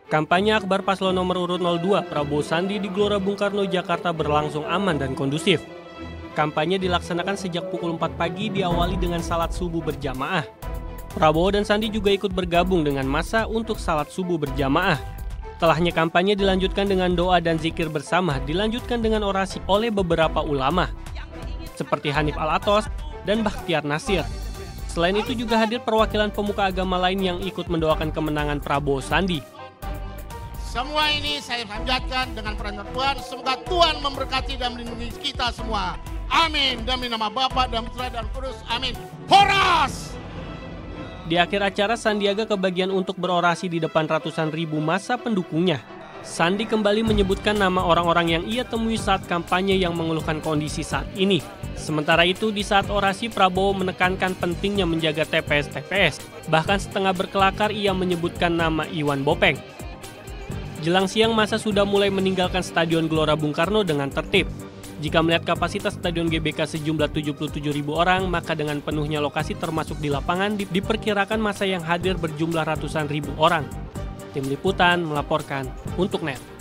Kampanye akbar paslon nomor urut 02 Prabowo Sandi di Gelora Bung Karno, Jakarta berlangsung aman dan kondusif. Kampanye dilaksanakan sejak pukul 4 pagi diawali dengan salat subuh berjamaah. Prabowo dan Sandi juga ikut bergabung dengan massa untuk salat subuh berjamaah. Setelahnya kampanye dilanjutkan dengan doa dan zikir bersama, dilanjutkan dengan orasi oleh beberapa ulama, seperti Hanif Al-Atos dan Bakhtiar Nasir. Selain itu juga hadir perwakilan pemuka agama lain yang ikut mendoakan kemenangan Prabowo Sandi. Semua ini saya panjatkan dengan perantara Tuhan. Semoga Tuhan memberkati dan melindungi kita semua. Amin. Demi nama Bapa dan Putra dan Kudus. Amin. Horas! Di akhir acara, Sandiaga kebagian untuk berorasi di depan ratusan ribu massa pendukungnya. Sandi kembali menyebutkan nama orang-orang yang ia temui saat kampanye yang mengeluhkan kondisi saat ini. Sementara itu, di saat orasi, Prabowo menekankan pentingnya menjaga TPS-TPS. Bahkan setengah berkelakar ia menyebutkan nama Iwan Bopeng. Jelang siang, massa sudah mulai meninggalkan Stadion Gelora Bung Karno dengan tertib. Jika melihat kapasitas Stadion GBK sejumlah 77.000 orang, maka dengan penuhnya lokasi termasuk di lapangan diperkirakan massa yang hadir berjumlah ratusan ribu orang. Tim Liputan melaporkan untuk NET.